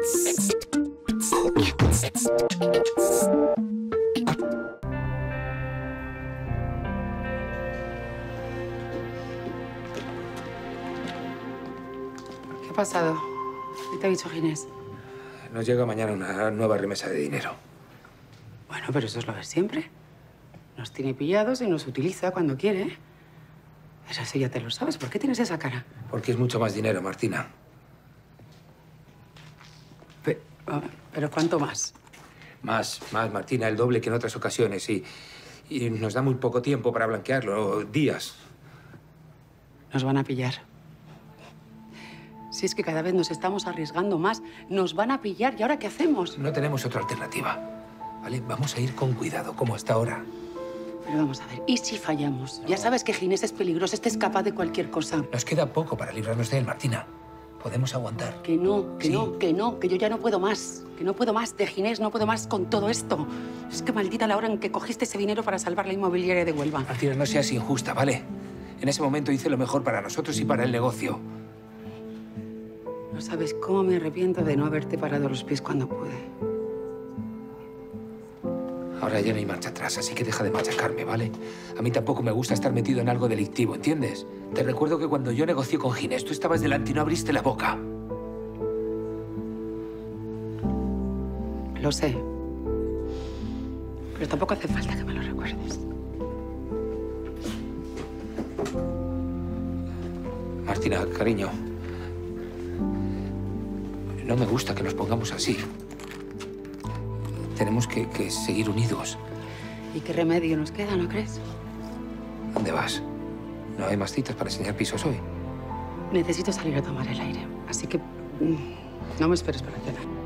¿Qué ha pasado? ¿Qué te ha dicho Ginés? Nos llega mañana una nueva remesa de dinero. Bueno, pero eso es lo de siempre. Nos tiene pillados y nos utiliza cuando quiere. Eso ya te lo sabes. ¿Por qué tienes esa cara? Porque es mucho más dinero, Martina. ¿Pero cuánto más? Más, Martina, el doble que en otras ocasiones. Y nos da muy poco tiempo para blanquearlo, días. Nos van a pillar. Si es que cada vez nos estamos arriesgando más, nos van a pillar. ¿Y ahora qué hacemos? No tenemos otra alternativa. ¿Vale? Vamos a ir con cuidado, como hasta ahora. Pero vamos a ver, ¿y si fallamos? No. Ya sabes que Ginés es peligroso, este es capaz de cualquier cosa. Nos queda poco para librarnos de él, Martina. Podemos aguantar. Que no, que yo ya no puedo más. Que no puedo más de Ginés, no puedo más con todo esto. Es que maldita la hora en que cogiste ese dinero para salvar la inmobiliaria de Huelva. Martina, no seas injusta, ¿vale? En ese momento hice lo mejor para nosotros y para el negocio. No sabes cómo me arrepiento de no haberte parado los pies cuando pude. Ahora ya no hay marcha atrás, así que deja de machacarme, ¿vale? A mí tampoco me gusta estar metido en algo delictivo, ¿entiendes? Te recuerdo que cuando yo negocié con Ginés, tú estabas delante y no abriste la boca. Lo sé. Pero tampoco hace falta que me lo recuerdes. Martina, cariño. No me gusta que nos pongamos así. Tenemos que seguir unidos. ¿Y qué remedio nos queda, no crees? ¿Dónde vas? ¿No hay más citas para enseñar pisos hoy? Necesito salir a tomar el aire. Así que no me esperes para cenar.